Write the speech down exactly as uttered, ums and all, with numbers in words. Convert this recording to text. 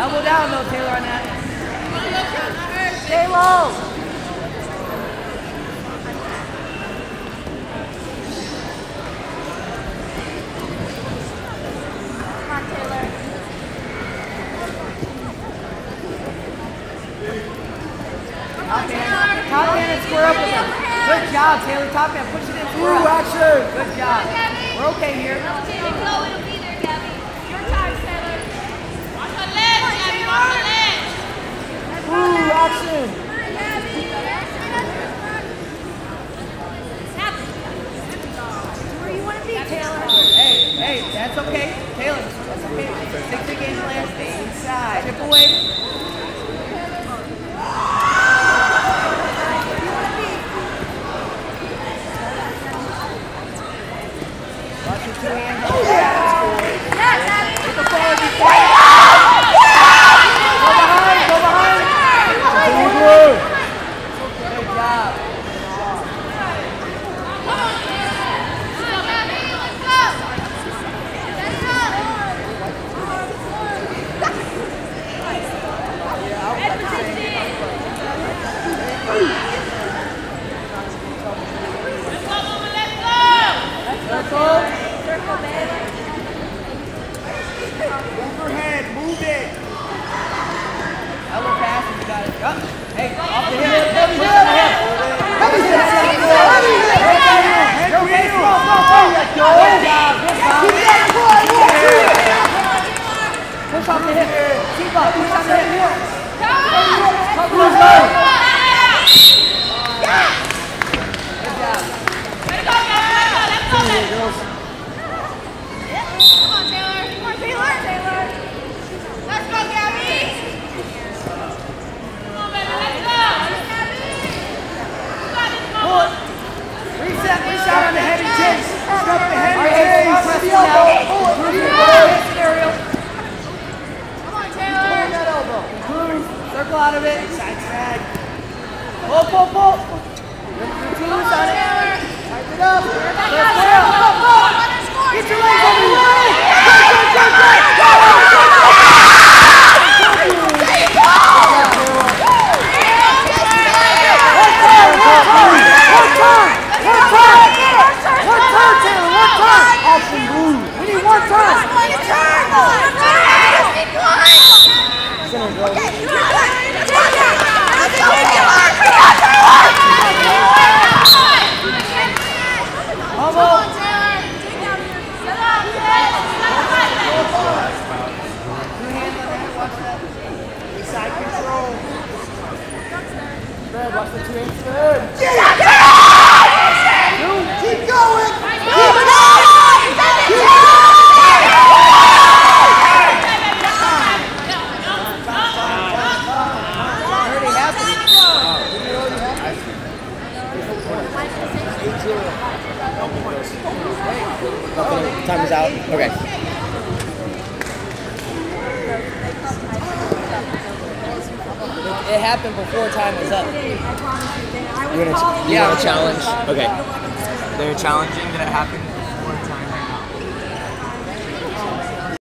Elbow down though, Taylor, on that. Stay low. Come on, Taylor. Top hand, top hand and square up with him. Good job, Taylor. Top hand, push it in, square up. Action. Good job. We're okay here. It'll be there, Gabby. Your time, Taylor. Watch the ledge, Gabby. Watch the ledge. Ooh, action. Where you want to be, Taylor? Hey, hey, that's okay. Taylor, that's okay. Stick to game plan. Stay inside. Chip away. Watch your two hands. Oh, yeah. Take a forward before. Go behind, go behind. Good job. Circle. Circle, baby. Overhead, move it. Elbow pass if you got it. Up. Hey, off the hip. Heavy Push hit. on the hip. Heavy hit. Heavy hit. Head wheel. Good job. Good job. Keep that push. Push off the hip. Keep up. Push on the hip. Cover his leg. Good job. Come here, girls. Come on, Taylor. Come on, Taylor. Taylor. Let's go, Gabby. Come on, baby. Let's go. Gabby. Pull it. Reset. Reset on the head and chase. Stop the head All and right, chase. press The it now. elbow. Pull it. Improve Keep your it. elbow scenario. Come on, Pull Taylor. that elbow. Improve. Circle out of it. Side drag. Pull, pull, pull. Two loose on it. Tighten it up. Let's go. Get your legs over your leg. Watch the two inch third. Keep going. Keep it up. Keep it up. Time is out. Okay. It happened before time was up. I promise you, I You was want calling to you. yeah. challenge? Okay. They're challenging that it happened